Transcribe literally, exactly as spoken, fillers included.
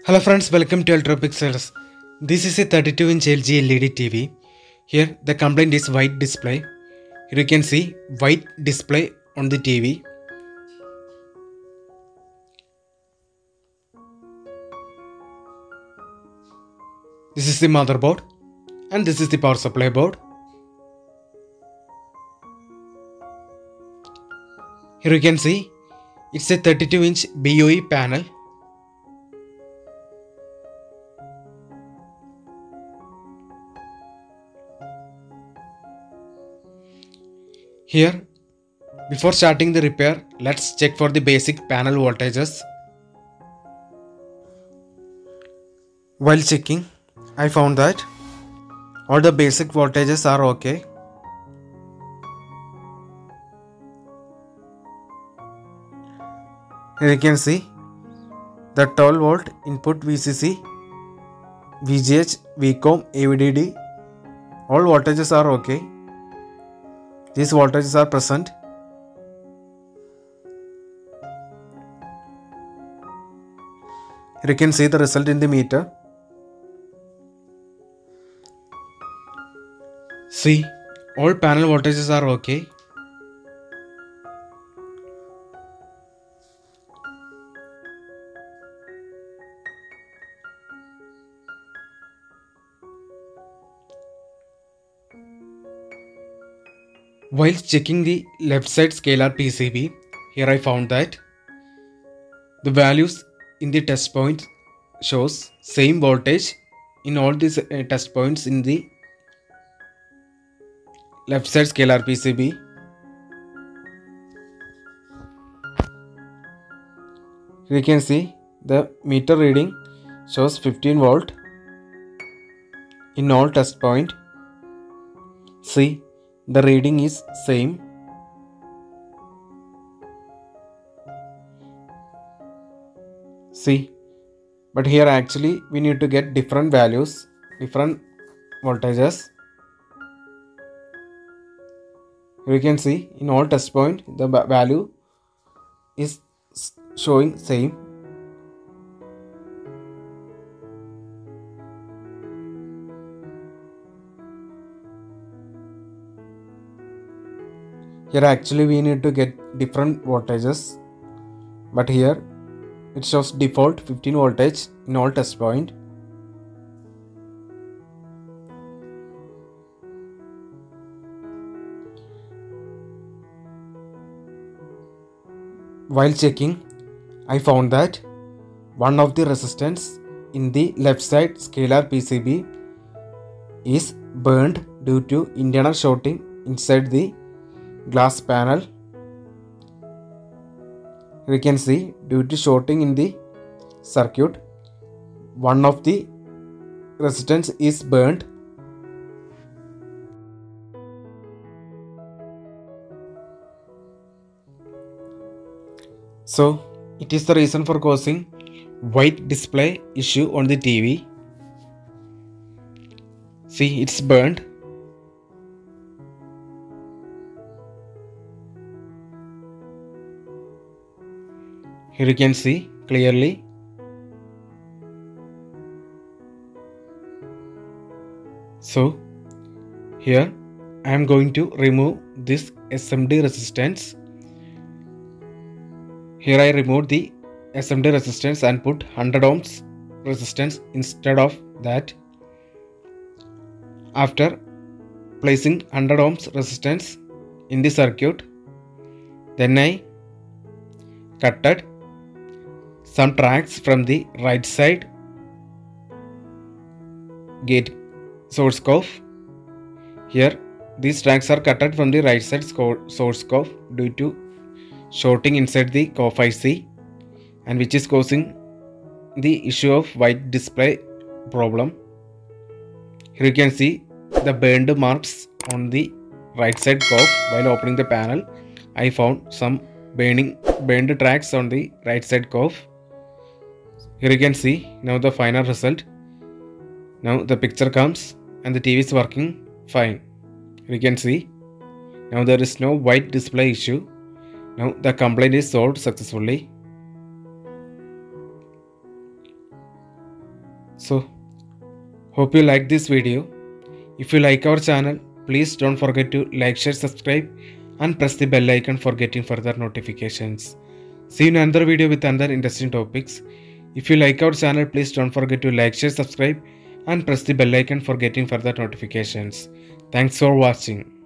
Hello friends, welcome to Ultrapixels. This is a thirty-two inch L G L E D T V. Here the complaint is white display. Here you can see white display on the T V. This is the motherboard and this is the power supply board. Here you can see it's a thirty-two inch B O E panel. Here, before starting the repair, let's check for the basic panel voltages. While checking, I found that all the basic voltages are okay. Here you can see the twelve volt input V C C, V G H, V COM, A V D D, all voltages are okay. These voltages are present. Here you can see the result in the meter. See, all panel voltages are okay. While checking the left side scalar P C B, here I found that the values in the test point shows same voltage in all these uh, test points in the left side scalar P C B. Here you can see the meter reading shows fifteen volt in all test point. See, the reading is same. See, but here actually we need to get different values, different voltages. Here you can see in all test point the value is showing same. Here actually we need to get different voltages, but here it shows default fifteen voltage in all test point. While checking, I found that one of the resistance in the left side scalar P C B is burned due to internal shorting inside the glass panel. Here you can see due to shorting in the circuit, one of the resistance is burned. So it is the reason for causing white display issue on the T V. See, it's burned. Here you can see clearly. So here I am going to remove this S M D resistance. Here I remove the S M D resistance and put one hundred ohms resistance instead of that. After placing one hundred ohms resistance in the circuit, then I cutted some tracks from the right side gate source cove. Here these tracks are cutted from the right side source cove due to shorting inside the cove I C, and which is causing the issue of white display problem. Here you can see the burned marks on the right side cove. While opening the panel, I found some burning burned tracks on the right side cove. Here you can see now the final result. Now the picture comes and the T V is working fine. Here you can see now there is no white display issue. Now the complaint is solved successfully. So hope you like this video. If you like our channel, please don't forget to like, share, subscribe and press the bell icon for getting further notifications. See you in another video with another interesting topics. If you like our channel, please don't forget to like, share, subscribe and press the bell icon for getting further notifications. Thanks for watching.